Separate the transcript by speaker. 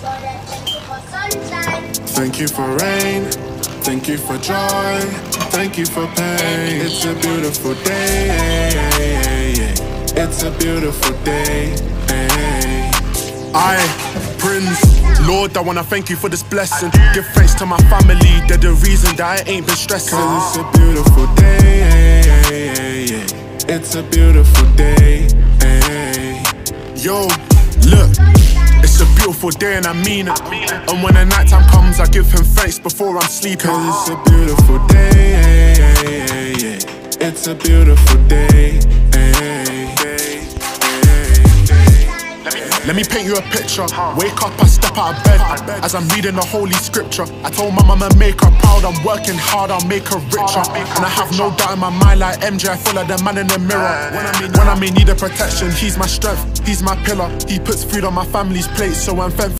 Speaker 1: Thank you for rain, thank you for joy, thank you for pain. It's a beautiful day, it's a beautiful day. Prince, Lord, I wanna thank you for this blessing. Give thanks to my family, they're the reason that I ain't been stressing. 'Cause it's a beautiful day, it's a beautiful day. Yo, look, it's a beautiful day and I mean it. And when the night time comes, I give him thanks before I'm sleeping. 'Cause it's a beautiful day, it's a beautiful day. Let me paint you a picture. Wake up, I step out of bed as I'm reading the holy scripture. I told my mama make her proud, I'm working hard, I'll make her richer. And I have no doubt in my mind, like MJ, I follow the man in the mirror. When I may need a protection, he's my strength, he's my pillar. He puts food on my family's plate, so I'm thankful.